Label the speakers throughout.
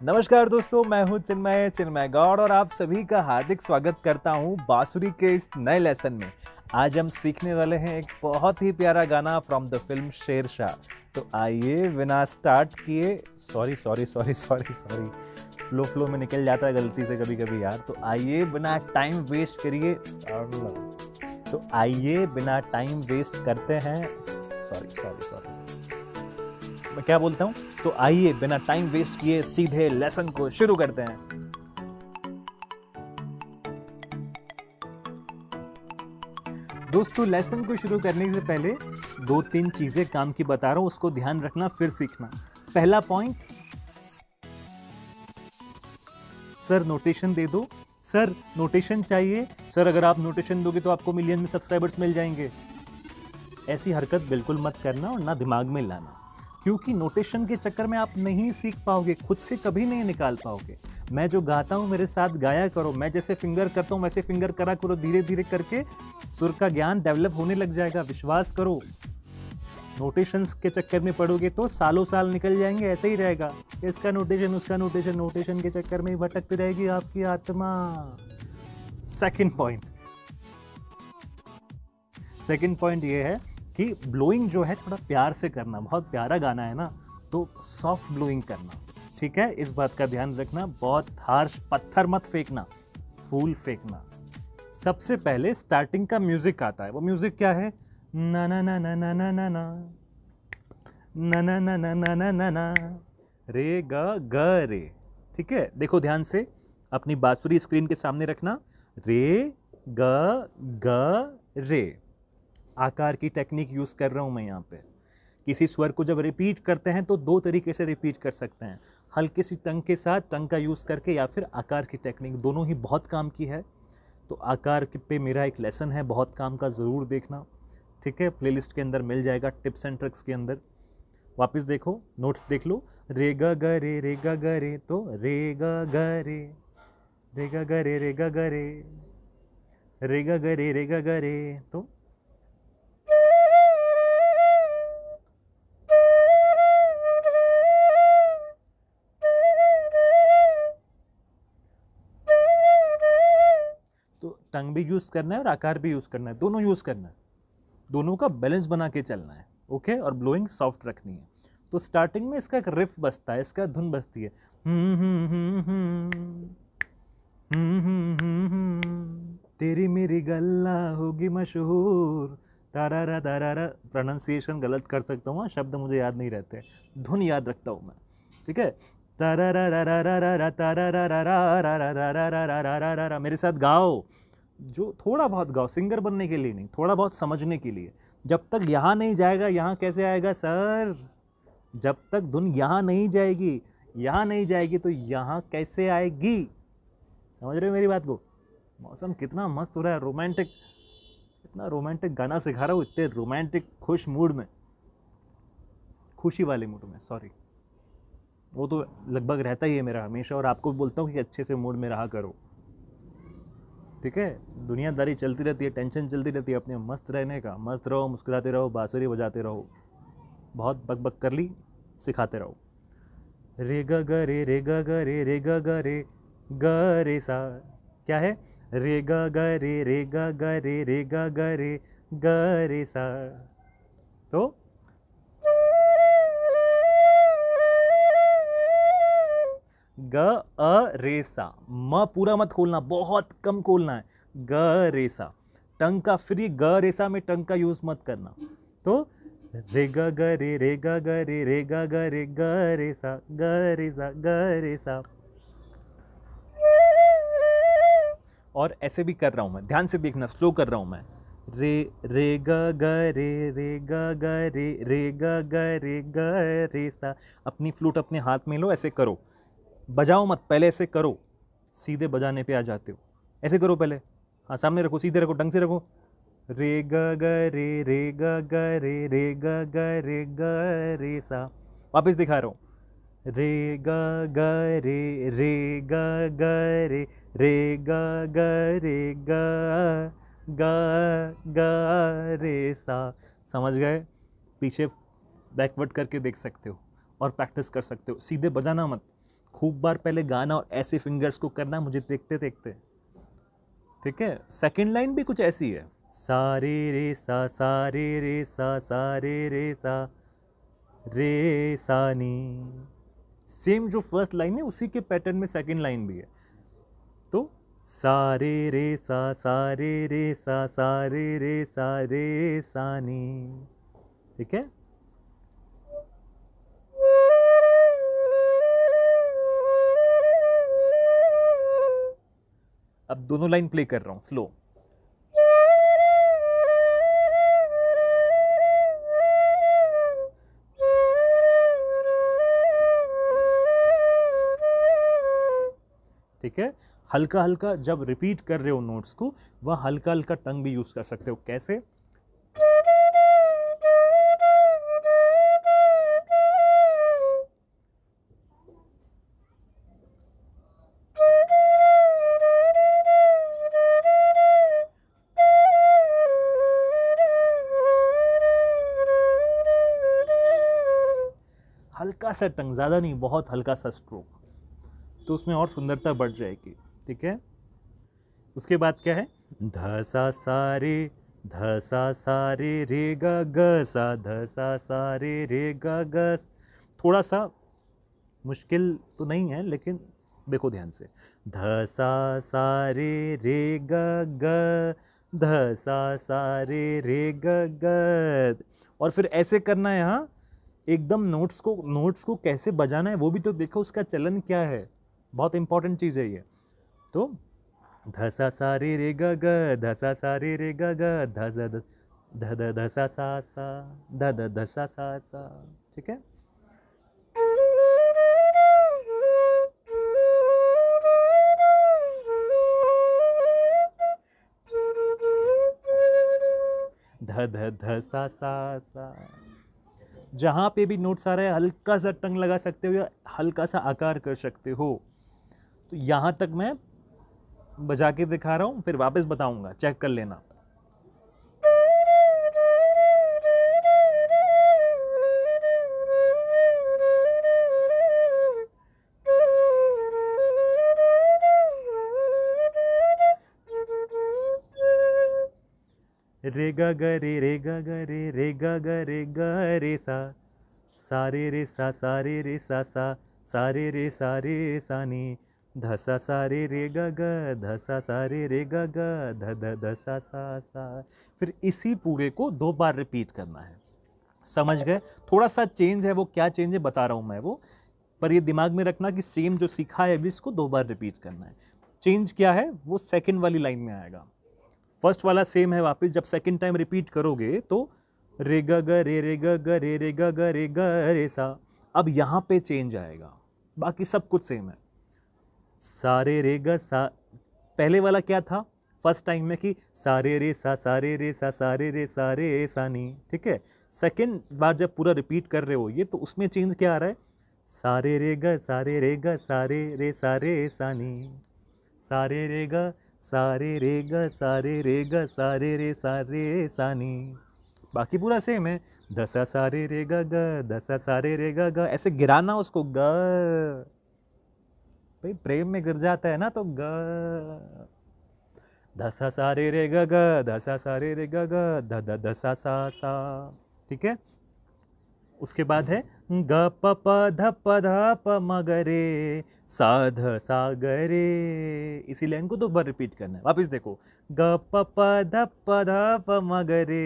Speaker 1: नमस्कार दोस्तों, मैं हूं चिन्मय गौड़ और आप सभी का हार्दिक स्वागत करता हूं बांसुरी के इस नए लेसन में। आज हम सीखने वाले हैं एक बहुत ही प्यारा गाना फ्रॉम द फिल्म शेरशाह। तो आइए बिना स्टार्ट किए सॉरी फ्लो में निकल जाता है गलती से कभी कभी यार। तो आइए बिना टाइम वेस्ट करिए बिना टाइम वेस्ट करते हैं सॉरी मैं क्या बोलता हूँ। तो आइए बिना टाइम वेस्ट किए सीधे लेसन को शुरू करते हैं। दोस्तों, लेसन को शुरू करने से पहले 2-3 चीजें काम की बता रहा हूं, उसको ध्यान रखना फिर सीखना। पहला पॉइंट, सर नोटेशन दे दो। सर नोटेशन चाहिए। सर अगर आप नोटेशन दोगे तो आपको मिलियन में सब्सक्राइबर्स मिल जाएंगे। ऐसी हरकत बिल्कुल मत करना और ना दिमाग में लाना, क्योंकि नोटेशन के चक्कर में आप नहीं सीख पाओगे, खुद से कभी नहीं निकाल पाओगे। मैं जो गाता हूँ मेरे साथ गाया करो, मैं जैसे फिंगर करता हूँ वैसे फिंगर करा करो। धीरे धीरे करके सुर का ज्ञान डेवलप होने लग जाएगा, विश्वास करो। नोटेशंस के चक्कर में पड़ोगे तो सालों साल निकल जाएंगे, ऐसे ही रहेगा। इसका नोटेशन उसका नोटेशन, नोटेशन के चक्कर में ही भटकती रहेगी आपकी आत्मा। सेकंड पॉइंट ये है कि ब्लोइंग जो है थोड़ा प्यार से करना। बहुत प्यारा गाना है ना, तो सॉफ्ट ब्लोइंग करना, ठीक है। इस बात का ध्यान रखना। बहुत हार्श पत्थर मत फेंकना, फूल फेंकना। सबसे पहले स्टार्टिंग का म्यूजिक आता है। वो म्यूजिक क्या है? ना ना ना ना ना ना ना ना ना ना ना ना ना ना ना ना रे ग रे। ठीक है, देखो ध्यान से, अपनी बांसुरी स्क्रीन के सामने रखना। रे ग रे। आकार की टेक्निक यूज कर रहा हूं मैं यहाँ पे। किसी स्वर को जब रिपीट करते हैं तो 2 तरीके से रिपीट कर सकते हैं, हल्के सी टंग के साथ, टंग का यूज करके, या फिर आकार की टेक्निक। दोनों ही बहुत काम की है। तो आकार पे मेरा एक लेसन है बहुत काम का, ज़रूर देखना, ठीक है। प्लेलिस्ट के अंदर मिल जाएगा, टिप्स एंड ट्रिक्स के अंदर। वापस देखो, नोट्स देख लो। रे ग रे, तो रे ग रे, रे ग रे, रे ग रे, रे ग रे, रे ग रे। तो टंग भी यूज करना है और आकार भी यूज करना है, दोनों यूज करना है। दोनों का बैलेंस बना के चलना है, ओके। और ब्लोइंग सॉफ्ट रखनी है। तो स्टार्टिंग में इसका एक रिफ बजता है, इसका धुन बजती है। तेरी मेरी गल्ला होगी मशहूर, तारारा तारारा। प्रोनाउंसिएशन गलत कर सकता हूँ, शब्द मुझे याद नहीं रहते, धुन याद रखता हूँ मैं, ठीक है। मेरे साथ गाओ, जो थोड़ा बहुत गाओ, सिंगर बनने के लिए नहीं, थोड़ा बहुत समझने के लिए। जब तक यहाँ नहीं जाएगा यहाँ कैसे आएगा सर? जब तक धुन यहाँ नहीं जाएगी तो यहाँ कैसे आएगी? समझ रहे हो मेरी बात को? मौसम कितना मस्त हो रहा है, रोमांटिक, इतना रोमांटिक गाना सिखा रहा हूँ, इतने रोमांटिक खुश मूड में, खुशी वाले मूड में, सॉरी। वो तो लगभग रहता ही है मेरा हमेशा, और आपको बोलता हूँ कि अच्छे से मूड में रहा करो, ठीक है। दुनियादारी चलती रहती है, टेंशन चलती रहती है, अपने मस्त रहने का। मस्त रहो, मुस्कुराते रहो, बांसुरी बजाते रहो। बहुत बक कर ली, सिखाते रहो। रे ग रे, रे ग रे, रे ग रे सा। क्या है? रे ग रे, रे ग रे, रे ग रे सा। तो ग रे सा। म पूरा मत खोलना, बहुत कम खोलना है। ग रे सा। टंग का फ्री ग रे सा में टंग का यूज मत करना। तो रे ग रे, रे ग रे, रे ग रे सा, ग रे सा, ग रे सा। और ऐसे भी कर रहा हूं मैं, ध्यान से देखना, स्लो कर रहा हूं मैं। रे रे ग रे, रे ग रे, रे ग रे सा। अपनी फ्लूट अपने हाथ में लो, ऐसे करो, बजाओ मत, पहले ऐसे करो, सीधे बजाने पे आ जाते हो। ऐसे करो पहले, हाँ सामने रखो, सीधे रखो, ढंग से रखो। रे ग रे, रे ग रे, रे ग रे सा। वापस दिखा रहा हूँ। रे ग रे, रे ग रे, रे ग रे ग रे सा। समझ गए? पीछे बैकवर्ड करके देख सकते हो और प्रैक्टिस कर सकते हो। सीधे बजाना मत, खूब बार पहले गाना और ऐसे फिंगर्स को करना मुझे देखते देखते, ठीक है। सेकंड लाइन भी कुछ ऐसी है, सारे रे सा सारे रे सा सारे रे सा रे सा नी। सेम जो फर्स्ट लाइन है उसी के पैटर्न में सेकंड लाइन भी है। तो सारे रे सा सारे रे सा सारे रे सा रे सा नी, ठीक है। अब दोनों लाइन प्ले कर रहा हूं स्लो। ठीक है, हल्का हल्का जब रिपीट कर रहे हो नोट्स को, वह हल्का हल्का टंग भी यूज कर सकते हो। कैसे? हल्का सा टंग, ज्यादा नहीं, बहुत हल्का सा स्ट्रोक, तो उसमें और सुंदरता बढ़ जाएगी, ठीक है। उसके बाद क्या है, ध सा सा रे, ध सा सा रे रे ग ग सा, ध सा सा रे रे ग ग। थोड़ा सा मुश्किल तो नहीं है, लेकिन देखो ध्यान से, ध सा सा रे रे ग ग, ध सा सा रे रे ग ग। और फिर ऐसे करना है यहाँ, एकदम नोट्स को कैसे बजाना है वो भी तो देखो, उसका चलन क्या है, बहुत इंपॉर्टेंट चीज़ है ये। तो ध सा सा रे रे ग ग, ध सा सा रे रे ग ग, ध ध ध ध ध ध सा सा सा, ध ध ध सा सा सा, ठीक है। ध ध ध सा सा सा। जहां पे भी नोट्स आ रहा है हल्का सा टंग लगा सकते हो या हल्का सा आकार कर सकते हो। तो यहां तक मैं बजा के दिखा रहा हूं, फिर वापस बताऊंगा, चेक कर लेना। रे ग ग रे रे ग ग रे रे ग ग रे ग रे सा, सारे रे सा सारे रे सा सा, सारे रे सारे सा नी, ध सा सा रे रे ग ग, ध सा सा रे रे ग ग, ध ध ध सा सा सा। फिर इसी पूरे को 2 बार रिपीट करना है। समझ गए? थोड़ा सा चेंज है, वो क्या चेंज है बता रहा हूँ मैं वो, पर ये दिमाग में रखना कि सेम जो सीखा है अभी इसको 2 बार रिपीट करना है। चेंज क्या है वो सेकंड वाली लाइन में आएगा। फर्स्ट वाला सेम है, वापस जब सेकंड टाइम रिपीट करोगे तो रे ग ग रे रे ग ग रे रे ग ग रे ग रे सा। अब यहाँ पे चेंज आएगा, बाकी सब कुछ सेम है। सारे रे ग सा, पहले वाला क्या था फर्स्ट टाइम में कि सारे रे सा सारे रे सा सारे रे सारे सा नी, ठीक है। सेकंड बार जब पूरा रिपीट कर रहे हो ये, तो उसमें चेंज क्या आ रहा है, सारे रे ग सारे रे ग सारे रे सारे सा नी, सारे रे ग सारे रे ग सारे रे ग सारे रे सारे सा नी। बाकी पूरा सेम है, दसा सारे रे ग ग, दसा सारे रे ग ग। ऐसे गिराना उसको, ग, भाई प्रेम में गिर जाता है ना, तो ग, दसा सारे रे ग ग, दसा सारे रे ग ग, ध ध दसा सा सा, ठीक है। उसके बाद है ग प प ध प ध प म ग रे सा ध सा ग रे। इसी लाइन को 2 बार रिपीट करना है। वापस देखो, ग प प ध प ध प म ग रे।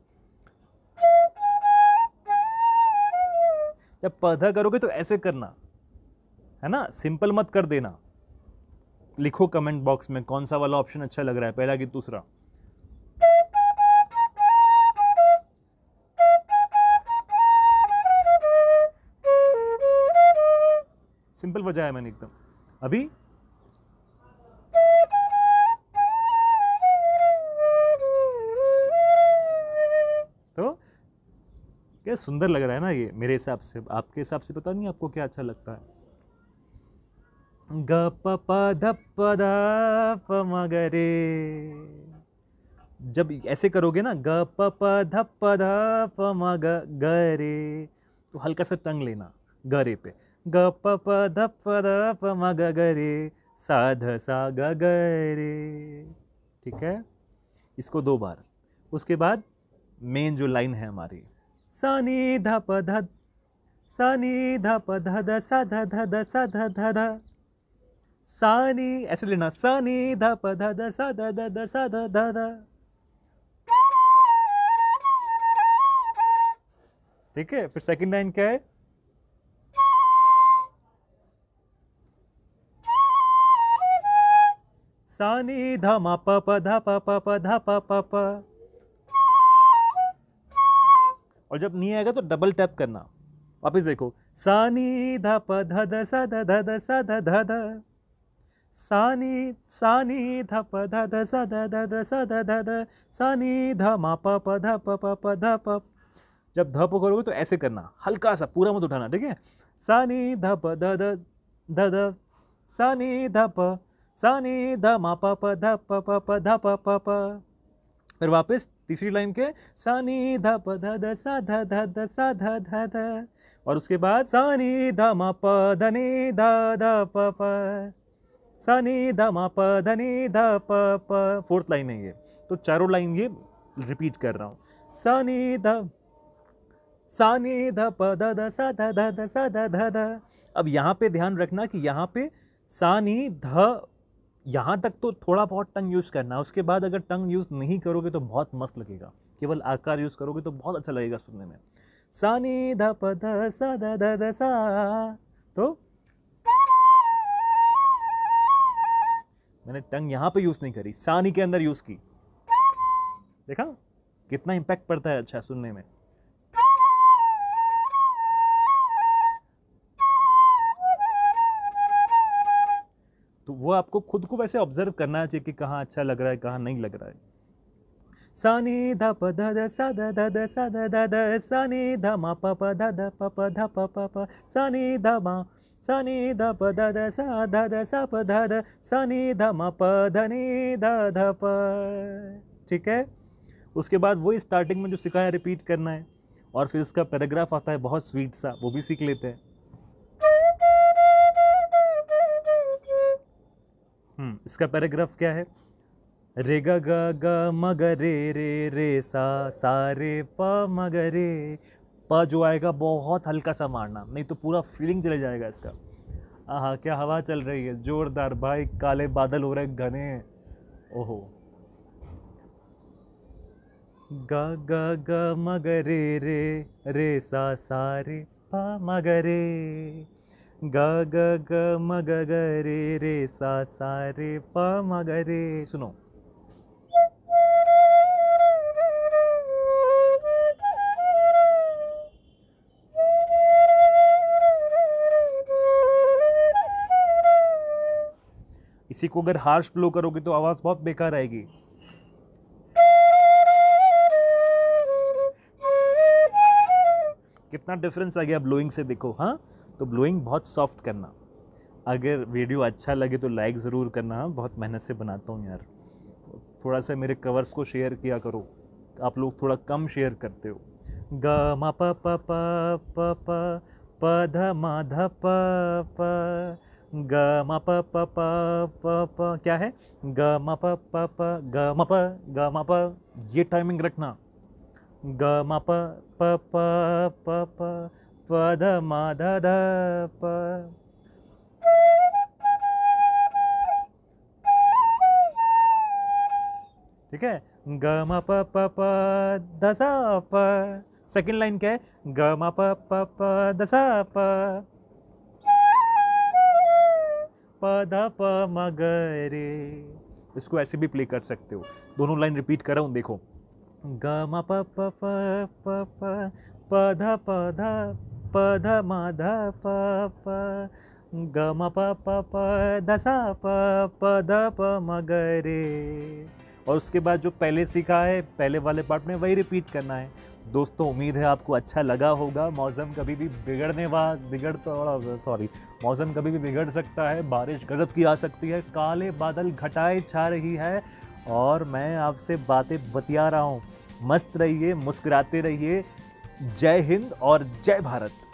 Speaker 1: जब प ध करोगे तो ऐसे करना है ना, सिंपल मत कर देना। लिखो कमेंट बॉक्स में कौन सा वाला ऑप्शन अच्छा लग रहा है, पहला कि दूसरा। सिंपल बजाया मैंने एकदम। अभी तो क्या सुंदर लग रहा है ना ये, मेरे हिसाब से। आपके हिसाब से पता नहीं आपको क्या अच्छा लगता है। ग प प ध प ध प म ग रे। जब ऐसे करोगे ना, ग प प ध प ध प म ग ग रे, तो हल्का सा टंग लेना ग रे पे। ग प प ध प ध प म ग ग रे सा ध सा ग ग रे। ठीक है, इसको 2 बार। उसके बाद मेन जो लाइन है हमारी, सा नी ध प ध, सा नी ध प ध ध सा ध ध ध सा ध ध ध, सा नी ऐसे लेना, सा नी ध प ध ध सा ध ध ध सा ध ध ध। ठीक है, फिर सेकंड लाइन क्या है, सा नी ध म प प ध प प प ध प प प। और जब नहीं आएगा तो डबल टैप करना। वापिस देखो, सा नी ध प ध ध सा ध ध ध सा ध ध ध, सा नी ध प ध ध सा ध ध ध सा ध ध ध, सा नी ध म प प ध प प प ध प। जब ध प करोगे तो ऐसे करना, हल्का सा, पूरा मत उठाना। ठीक है, सा नी ध प ध ध ध ध, सा नी ध प, सा नी ध म प प ध प प प ध प प प। फिर वापस तीसरी लाइन के, सा नी ध प ध ध सा ध ध ध सा ध ध ध। और उसके बाद सा नी ध म प ध नी ध ध प प, सा नी ध म प ध नी ध प प। फोर्थ लाइन है ये, तो चारों लाइन ये रिपीट कर रहा हूँ। सा नी ध, सा नी ध प ध ध सा ध ध ध सा ध ध ध। अब यहाँ पे ध्यान रखना कि यहाँ पे सा नी ध, यहाँ तक तो थोड़ा बहुत टंग यूज करना है। उसके बाद अगर टंग यूज नहीं करोगे तो बहुत मस्त लगेगा, केवल आकार यूज करोगे तो बहुत अच्छा लगेगा सुनने में। सा नी ध प ध सा ध ध ध सा, तो मैंने टंग यहाँ पे यूज नहीं करी, सा नी के अंदर यूज की। देखा कितना इंपैक्ट पड़ता है अच्छा सुनने में। तो वो आपको खुद को वैसे ऑब्जर्व करना चाहिए कि कहाँ अच्छा लग रहा है, कहाँ नहीं लग रहा है। सा नी ध प ध ध सा ध ध ध सा ध ध ध, सा नी ध म प प ध ध प प ध प प प, सा नी ध म, सा नी ध प ध ध सा ध ध सा प ध ध, सा नी ध म प ध नी ध ध प। ठीक है, उसके बाद वही स्टार्टिंग में जो सिखाया रिपीट करना है। और फिर इसका पैराग्राफ आता है बहुत स्वीट सा, वो भी सीख लेते हैं। इसका पैराग्राफ क्या है, रे ग ग ग म ग रे रे रे सा सा रे प म ग रे। प जो आएगा बहुत हल्का सा मारना, नहीं तो पूरा फीलिंग चले जाएगा इसका। आहा क्या हवा चल रही है, जोरदार भाई, काले बादल हो रहे घने। ओहो, ग ग ग म ग रे रे रे सा सा रे प म ग रे, ग ग ग म ग ग रे रे सा सा रे प म ग रे। सुनो, इसी को अगर हार्श ब्लो करोगे तो आवाज बहुत बेकार आएगी। कितना डिफरेंस आ गया ब्लोइंग से, देखो। हाँ, तो ब्लोइंग बहुत सॉफ्ट करना। अगर वीडियो अच्छा लगे तो लाइक ज़रूर करना। बहुत मेहनत से बनाता हूँ यार। थोड़ा सा मेरे कवर्स को शेयर किया करो, आप लोग थोड़ा कम शेयर करते हो। ग म प प प प प प ध म ध प प, ग म प प प प प क्या है, ग म प प प ग म प, ग म प, ये टाइमिंग रखना। ग म प प प प प प ध म ध ध प। ठीक है, ग म प प प ध सा प। सेकंड लाइन क्या है, ग म प प प ध सा प, प ध प म ग रे। इसको ऐसे भी प्ले कर सकते हो। दोनों लाइन रिपीट कर रहा हूँ, देखो। ग म प प प प प प ध प ध प ध म ध प प, ग म प प प ध सा प प ध प म ग रे। और उसके बाद जो पहले सीखा है पहले वाले पार्ट में, वही रिपीट करना है। दोस्तों, उम्मीद है आपको अच्छा लगा होगा। मौसम कभी भी मौसम कभी भी बिगड़ सकता है, बारिश गजब की आ सकती है, काले बादल घटाएं छा रही है, और मैं आपसे बातें बतिया रहा हूँ। मस्त रहिए, मुस्कुराते रहिए। जय हिंद और जय भारत।